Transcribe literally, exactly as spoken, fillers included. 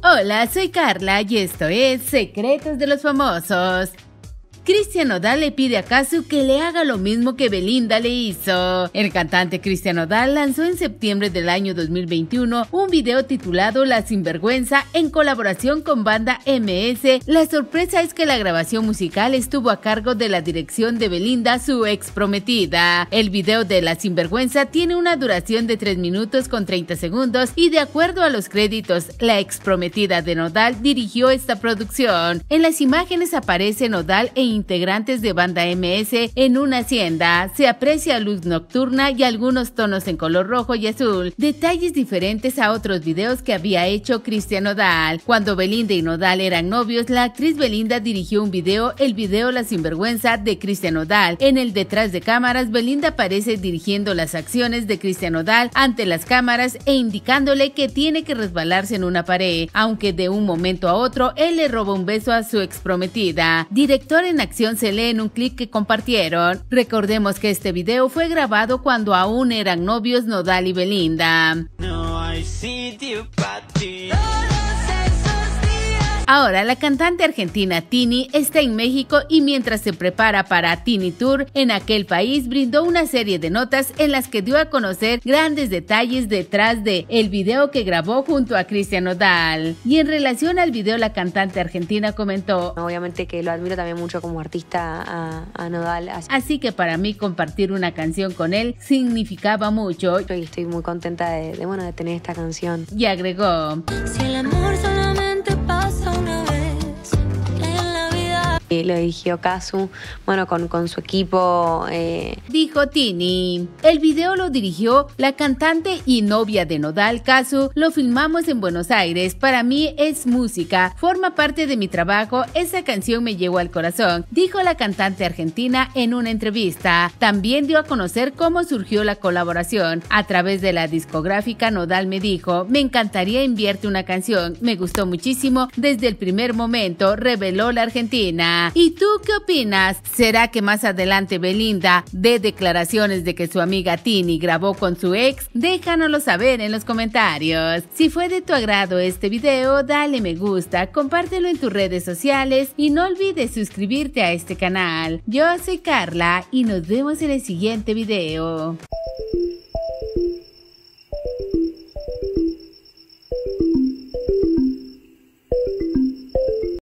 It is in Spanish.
Hola, soy Carla y esto es Secretos de los Famosos. Cristian Nodal le pide a Cazzu que le haga lo mismo que Belinda le hizo. El cantante Cristian Nodal lanzó en septiembre del año dos mil veintiuno un video titulado La Sinvergüenza en colaboración con Banda eme ese. La sorpresa es que la grabación musical estuvo a cargo de la dirección de Belinda, su ex prometida. El video de La Sinvergüenza tiene una duración de tres minutos con treinta segundos y, de acuerdo a los créditos, la ex prometida de Nodal dirigió esta producción. En las imágenes aparece Nodal e integrantes de Banda eme ese en una hacienda. Se aprecia luz nocturna y algunos tonos en color rojo y azul, detalles diferentes a otros videos que había hecho Cristian Nodal. Cuando Belinda y Nodal eran novios, la actriz Belinda dirigió un video, el video La Sinvergüenza de Cristian Nodal. En el detrás de cámaras, Belinda aparece dirigiendo las acciones de Cristian Nodal ante las cámaras e indicándole que tiene que resbalarse en una pared, aunque de un momento a otro él le roba un beso a su ex prometida. Director en acción se lee en un clip que compartieron. Recordemos que este video fue grabado cuando aún eran novios Nodal y Belinda. No, I see you, Ahora, la cantante argentina Tini está en México y mientras se prepara para Tini Tour en aquel país, brindó una serie de notas en las que dio a conocer grandes detalles detrás de el video que grabó junto a Cristian Nodal. Y en relación al video, la cantante argentina comentó: obviamente que lo admiro también mucho como artista a, a Nodal. Así. Así que para mí compartir una canción con él significaba mucho. Y estoy muy contenta de, de, bueno, de tener esta canción. Y agregó: si el amor solamente pasa una vez en la vida. Y lo dirigió Cazzu, bueno, con, con su equipo. Eh... Dijo Tini. El video lo dirigió la cantante y novia de Nodal, Cazzu. Lo filmamos en Buenos Aires. Para mí es música, forma parte de mi trabajo. Esa canción me llegó al corazón, dijo la cantante argentina en una entrevista. También dio a conocer cómo surgió la colaboración. A través de la discográfica, Nodal me dijo: me encantaría enviarte una canción, me gustó muchísimo desde el primer momento, reveló la argentina. ¿Y tú qué opinas? ¿Será que más adelante Belinda dé declaraciones de que su amiga Tini grabó con su ex? Déjanoslo saber en los comentarios. Si fue de tu agrado este video, dale me gusta, compártelo en tus redes sociales y no olvides suscribirte a este canal. Yo soy Carla y nos vemos en el siguiente video.